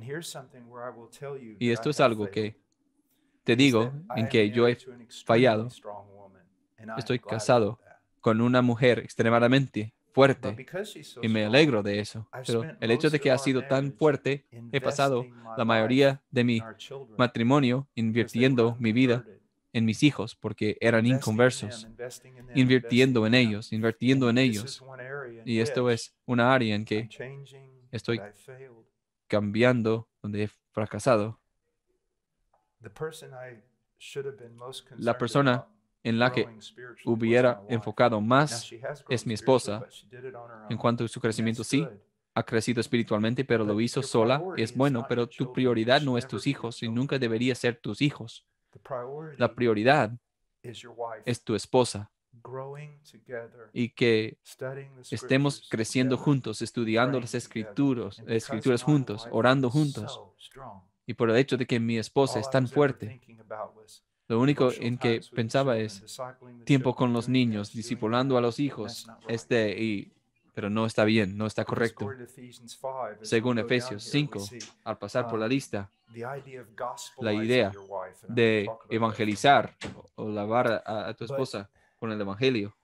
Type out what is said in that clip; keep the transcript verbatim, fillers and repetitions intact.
Y esto es algo que te digo en que yo he fallado. Estoy casado con una mujer extremadamente fuerte y me alegro de eso. Pero el hecho de que ha sido tan fuerte, he pasado la mayoría de mi matrimonio invirtiendo mi vida en mis hijos porque eran inconversos, invirtiendo en ellos, invirtiendo en ellos. Y esto es una área en que estoy cambiando, donde he fracasado. La persona en la que hubiera enfocado más es mi esposa. En cuanto a su crecimiento, sí, ha crecido espiritualmente, pero lo hizo sola. Es bueno, pero tu prioridad no es tus hijos y nunca debería ser tus hijos. La prioridad es tu esposa y que estemos creciendo juntos, estudiando las escrituras, escrituras juntos, orando juntos. Y por el hecho de que mi esposa es tan fuerte, lo único en que pensaba es tiempo con los niños, discipulando a los hijos, este, y, pero no está bien, no está correcto. Según Efesios cinco, al pasar por la lista, la idea de evangelizar o lavar a, a tu esposa con el evangelio.